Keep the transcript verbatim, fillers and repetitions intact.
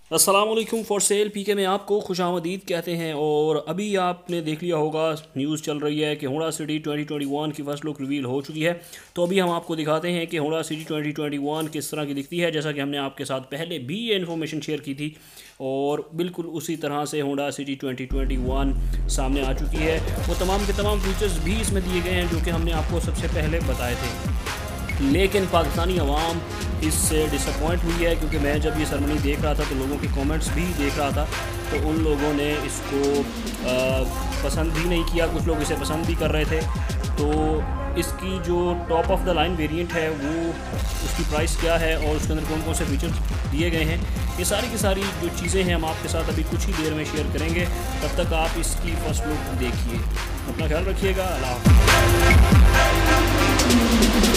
अस्सलाम वालेकुम। For sale पीके में आपको खुशामदीद कहते हैं। और अभी आपने देख लिया होगा, न्यूज़ चल रही है कि Honda City twenty twenty one की फर्स्ट लुक रिवील हो चुकी है। तो अभी हम आपको दिखाते हैं कि Honda City twenty twenty one किस तरह की दिखती है, जैसा कि हमने आपके साथ पहले भी ये इन्फॉर्मेशन शेयर की थी। और बिल्कुल उसी तरह से Honda City twenty twenty one सामने आ चुकी है। वो तमाम के तमाम फीचर्स भी इसमें दिए गए हैं जो कि हमने आपको सबसे पहले बताए थे। लेकिन पाकिस्तानी अवाम इससे डिसअपॉइंट हुई है, क्योंकि मैं जब ये सेरेमनी देख रहा था तो लोगों के कमेंट्स भी देख रहा था, तो उन लोगों ने इसको आ, पसंद भी नहीं किया। कुछ लोग इसे पसंद भी कर रहे थे। तो इसकी जो top of the line variant है वो उसकी प्राइस क्या है और उसके अंदर कौन कौन से फीचर्स दिए गए हैं, ये सारी की सारी जो चीज़ें हैं हम आपके साथ अभी कुछ ही देर में शेयर करेंगे। तब तक आप इसकी फर्स्ट लुक देखिए। अपना ख्याल रखिएगा। अल्लाह हाफ़िज़।